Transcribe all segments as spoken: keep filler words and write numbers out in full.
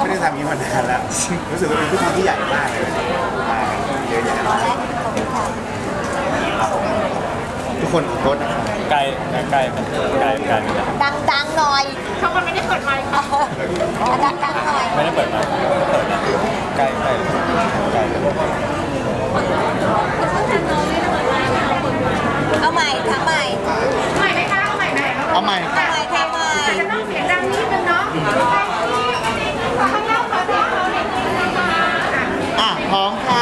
ไม่ได้ทำอย่างนี้มานานแล้วรู้สึกว่าเป็นพิธีที่ใหญ่มากเลยมาเยอะแยะทุกคนรถใกล้ใกล้มันใกล้กันดังดังหน่อยเขาคนไม่ได้เปิดไมค์ค่ะดังดังหน่อยไม่ได้เปิดไมค์เปิดนะใกล้ใกล้ใกล้เอาใหม่ทั้งใหม่ใหม่ไหมคะเอาใหม่ไหมเอาใหม่เอาใหม่ทั้งใหม่จะต้องเสียงดังนิดนึงเนาะข้างนอกขอโทษอ่ะพร้อมค่ะ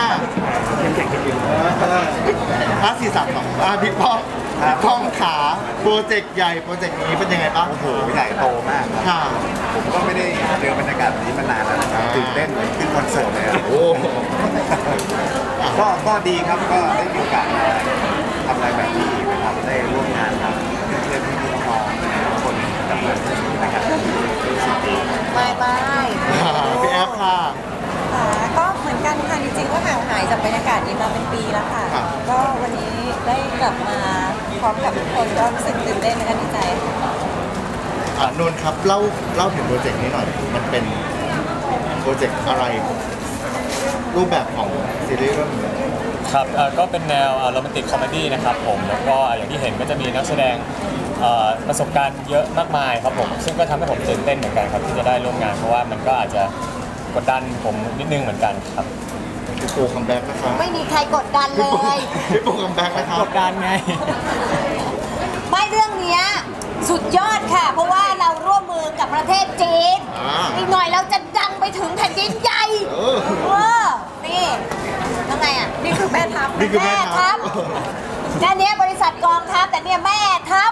ห้าสี่สามสองอ่ะพี่ป้องป้องขาโปรเจกต์ใหญ่โปรเจกต์นี้เป็นยังไงบ้างโอ้โหใหญ่โตมากครับผมก็ไม่ได้เจอบรรยากาศแบบนี้มานานแล้วนะครับตื่นเต้นเหมือนขึ้นคอนเสิร์ตเลยโอ้ก็ก็ดีครับก็ได้มีโอกาสทำอะไรแบบนี้นะครับได้ร่วมงานกับเพื่อนๆพี่น้องๆคนกับเพื่อนๆนะครับไม่ไม่พี่แอฟค่ะก็เหมือนกันค่ะจริงๆก็ห่างหายจากบรรยากาศนี้มาเป็นปีแล้วค่ะก็วันนี้ได้กลับมาพร้อมกับทุกคนก็รู้สึกตื่นเต้นและดีใจค่ะนนท์ครับเล่าเล่าถึงโปรเจกต์นี้หน่อยมันเป็นโปรเจกต์อะไรรูปแบบของซีรีส์เรื่องนี้ครับก็เป็นแนวโรแมนติกคอมเมดี้นะครับผมแล้วก็อย่างที่เห็นก็จะมีนักแสดงประสบการณ์เยอะมากมายครับผมซึ่งก็ทำให้ผมตื่นเต้นเหมือนกันครับที่จะได้ร่วมงานเพราะว่ามันก็อาจจะกดดันผมนิดนึงเหมือนกันครับพี่โปคัมแบ็กนะครับไม่มีใครกดดันเลยพี่โปคัมแบ็กนะครับกดดันไงไม่เรื่องนี้สุดยอดค่ะเพราะว่าเราร่วมมือกับประเทศจีนอีกหน่อยเราจะดังไปถึงแผ่นดินใหญ่เออนี่ยังไงอ่ะนี่คือแม่ทัพแม่ทัพนั่นเนี้ยบริษัทกองทัพแต่เนี่ยแม่ทัพ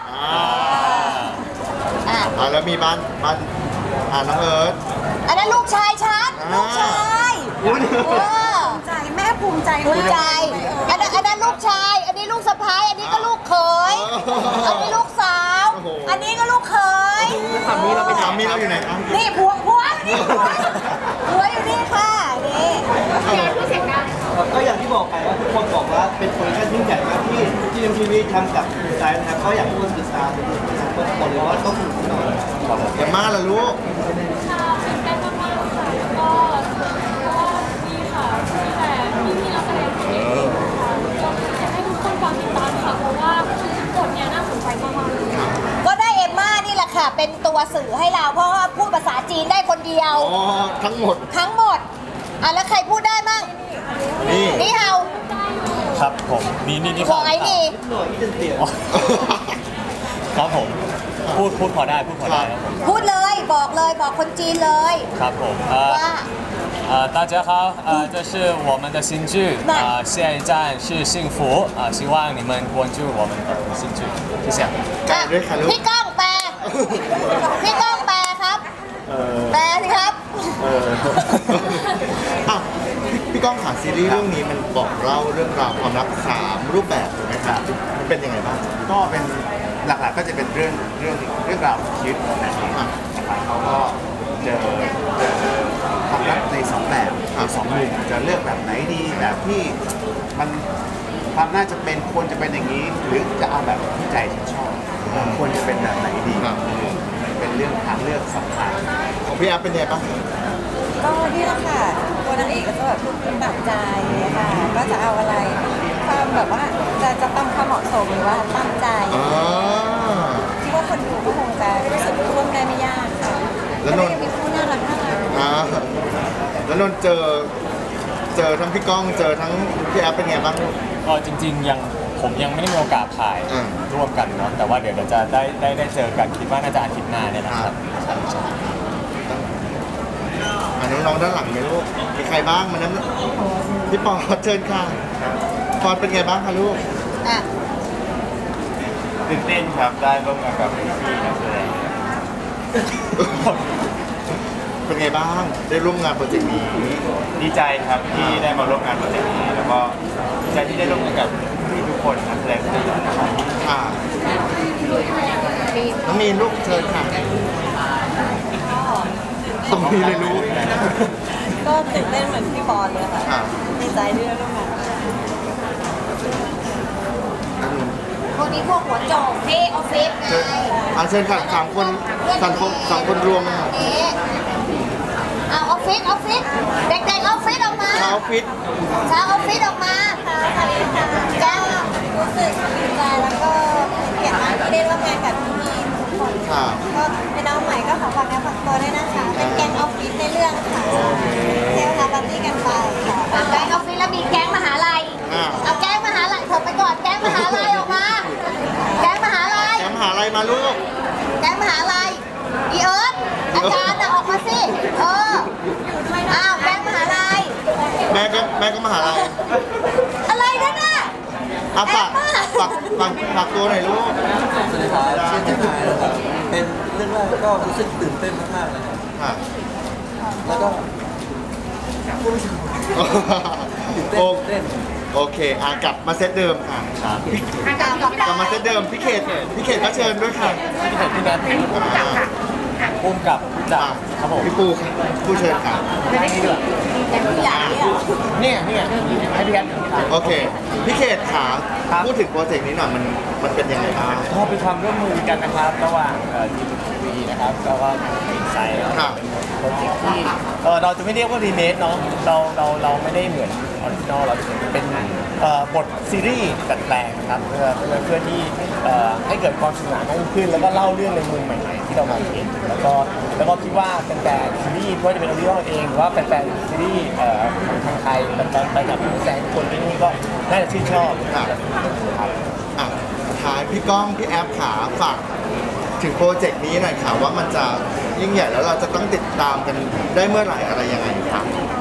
อ่าแล้วมีบ้านบ้านอ่าน้องเอิร์ธอันนั้นลูกชายฉันลูกชายภูมิใจแม่ภูมิใจภูมิใจอันนั้นอันนั้นลูกชายอันนี้ลูกสะใภ้อันนี้ก็ลูกเขยอันนี้ลูกสาวอันนี้ก็ลูกเขยสามีเราเป็นสามีเราอยู่ไหนครับนี่ผัวผัวนี่ผัวผัวอยู่นี่ค่ะนี่ผู้เสียงดังก็อย่างที่บอกไปว่าทุกคนบอกว่าเป็นโปรดักชั่นยิ่งใหญ่มากที่ที่เอ็มทีวีทำกับดีไซน์นะครับก็อยากให้ทุกคนติดตามทุกคนเลยว่าต้องสนุกอย่ามาละลูกก็ได้เอมม่านี่แหละค่ะเป็นตัวสื่อให้เราเพราะว่าพูดภาษาจีนได้คนเดียวอ๋อทั้งหมดทั้งหมดอ่ะแล้วใครพูดได้มั่งนี่นี่เฮาครับผมนี่นี่นี่ขอไอ้นี่ครับผมพูดพูดพอได้พูดพอได้พูดเลยบอกเลยบอกคนจีนเลยครับผมว่า呃，大家好，呃，这是我们的新剧，啊、呃，下一站是幸福，啊、呃，希望你们关注我们的新剧，谢谢。 พี่ก้องแปลพี่ก้องแปลครับแปลสิครับอ่ะพี่ก้องค่ะซีรีส์เรื่องนี้มันบอกเล่าเรื่องราวความรักสามรูปแบบถูกไหมครับมันเป็นยังไงบ้างก็เป็นหลักๆก็จะเป็นเรื่องเรื่องเรื่องราวชีวิตนะครับเขาก็เจอความรักในสองแบบสองมุมจะเลือกแบบไหนดีแบบที่มันความน่าจะเป็นควรจะเป็นอย่างนี้หรือจะเอาแบบที่ใจฉันชอบควรจะเป็นแบบไหนดีเป็นเรื่องทางเลือกสำคัญของพี่แอฟเป็นไงบ้างก็นี่แหละค่ะตัวนางเอกก็จะแบบลำบากใจค่ะก็จะเอาอะไรความแบบว่าจะจะตั้งความเหมาะสมหรือว่าตั้งใจคิดว่าคนดูก็คงจะรู้สึกร่วมได้ไม่ยากค่ะแล้วนนท์มีผู้น่ารักน่ารักแล้วนนท์เจอเจอทั้งพี่ก้องเจอทั้งพี่แอฟเป็นไงบ้างก็จริงๆยังผมยังไม่ได้มีโอกาสถ่ายร่วมกันเนาะแต่ว่าเดี๋ยวจะได้ได้ได้เจอกันคิดว่าน่าจะอาทิตย์หน้าเนี่ยนะครับน้องๆด้านหลังไหมลูกมีใครบ้างมันนั้นพี่ปอเชิญค่ะปอเป็นไงบ้างคะลูกตื่นเต้นครับได้ร่วมงานกับพี่นักแสดงเป็นไงบ้างได้ร่วมงานโปรเจกต์นี้ดีใจครับที่ได้มาร่วมงานโปรเจกต์นี้แล้วก็ดีใจที่ได้ร่วมงานกับพี่ทุกคนนักแสดงทุกคนนะครับค่ะน้องมีนลูกเชิญค่ะตรงนี้เลยลูกก็ตื่นเต้นเหมือนพี่ปอนเลยค่ะดีใจที่ได้ร่วมงานพวกนี้พวกหัวโจกที่ออฟฟิศไงอ่ะเชิญค่ะสามคนสามคนสามคนรวมนะเอาออฟฟิศฟิศออฟฟิศเด็กๆออฟฟิศออกมาชาวฟิตชาวออฟฟิศออกมาแจ้งรู้สึกดีใจแล้วก็เกียรติมากที่ได้ร่วมงานกับพี่ๆทุกคนค่ะก็เป็นน้องใหม่ก็ขอฝากงานฝากตัวด้วยนะคะ เป็นแก๊งออฟฟิศในเรื่องค่ะเที่ยวหาปาร์ตี้กันไปค่ะแก๊งออฟฟิศแล้วมีแก๊งมหาลัยอ่าเอาแก๊งมหาลัยเถอะไปก่อนแก๊งมหาลัยออกมา แก๊งมหาลัยแชมป์หาอะไรมาลูกแก๊งมหาลัยอีเอิร์ธอาจารย์น่ะออกมาสิเอออ้าวแก๊งมหาลัยแม่ก็แม่ก็มาหาอะไรอะไรนั่นน่ะอ่ะฝากฝากฝากฝากตัวหน่อยลูกสวัสดีครับชื่อเจมส์ไฮนะครับเป็นเรื่องแรกก็รู้สึกตื่นเต้นมากๆเลยครับค่ะแล้วก็พูดไม่ถูกตื่นเต้นโอเต้นโอเคอ่ะกลับมาเซตเดิมค่ะพี่กลับมาเซตเดิมพี่เขตพี่เขตก็เชิญด้วยค่ะพี่เห็นพี่แนทภูมิกับผู้จัดครับผมพี่ปูค่ะผู้เชิญค่ะเนี่ยเนี่ยให้พี่แนทโอเคพี่เขตขาพูดถึงโปรเจกต์นี้หน่อยมันมันเป็นยังไงบ้างก็เป็นความร่วมมือกันนะครับระหว่างทีมทีวีนะครับแล้วก็อินไซด์ค่ะโปรเจกต์ที่เอ่อเราจะไม่เรียกว่ารีเมคเนาะเราเราเราไม่ได้เหมือนออริจินอลเราจะเป็นเอ่อบทซีรีส์ดัดแปลงครับเพื่อเพื่อเพื่อที่เอ่อให้เกิดความสนุกสนานมากขึ้น แล้วก็เล่าเรื่องในมุมใหม่ๆที่เรามองเห็นแล้วก็แล้วก็คิดว่าแฟนๆซีรีส์ไม่ว่าจะเป็นออริจินอลเองหรือว่าแฟนๆซีรีส์เอ่อของทางไทยแฟนๆไปกับแฟนคนที่นี่ก็น่าจะชื่นชอบค่ะอ่ะท้ายพี่ก้องพี่แอฟขาฝากถึงโปรเจกต์นี้หน่อยค่ะว่ามันจะยิ่งใหญ่แล้วเราจะต้องติดตามกันได้เมื่อไหร่อะไรยังไงครับ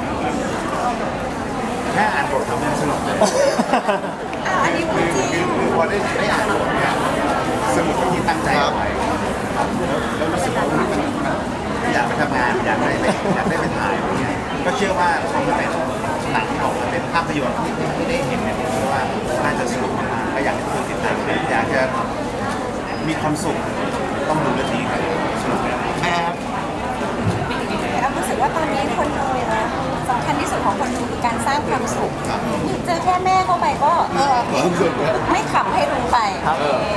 แค่อ่านบททำให้สนุกเลยอ้าวอันนี้พูดจริงคือพอได้ได้อ่านบทเนี่ยสนุกที่ตั้งใจเอาไว้ครับแล้วรู้สึกว่ามันอยากไปทำงานอยากได้ไปอยากได้ไปถ่ายอะไรเงี้ยก็เชื่อว่าคงจะเป็นหนังออกมาเป็นภาพยนตร์ที่ที่ได้เห็นเนี่ยเชื่อว่าน่าจะสนุกมากๆก็อยากให้ทุกคนติดตามกันอยากจะมีความสุขต้องดูเรื่องนี้ครับสนุกแน่นอนแอฟแอฟรู้สึกว่าตอนนี้คนดูนะสำคัญที่สุดของคนดูคือการสร้างความสุขเจอแค่แม่เข้าไปก็เออความสุขนะไม่ขำให้ดูไปเออ